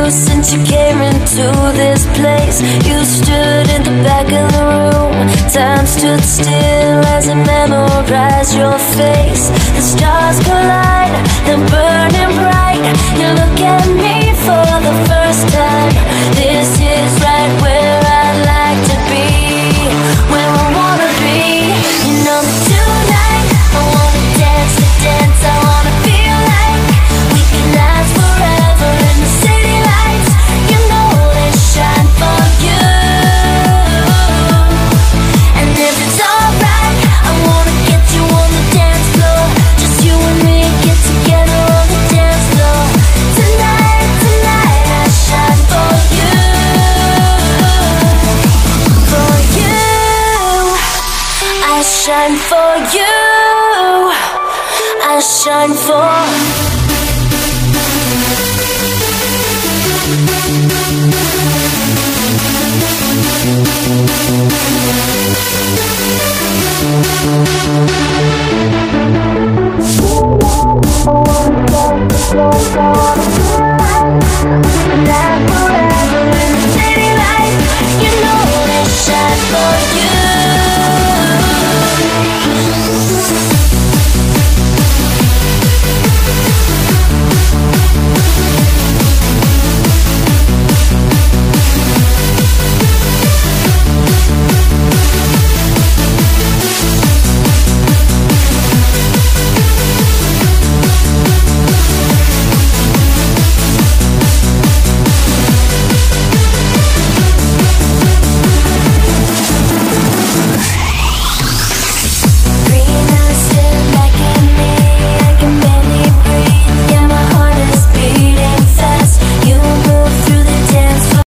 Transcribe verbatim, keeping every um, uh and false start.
since you came into this place. You stood in the back of the room. Time stood still as I memorized your face. The stars collide, they're burning bright. You look at me for the first time. This is right where I'd like to be, where I wanna be. You know me tonight, I wanna dance to dance. I wanna feel like we can last forever in the city lights. You know they shine for you. And if it's alright, I wanna get you on the dance floor. Just you and me, get together on the dance floor. Tonight, tonight, I shine for you. For you, I shine for you. I shine for you.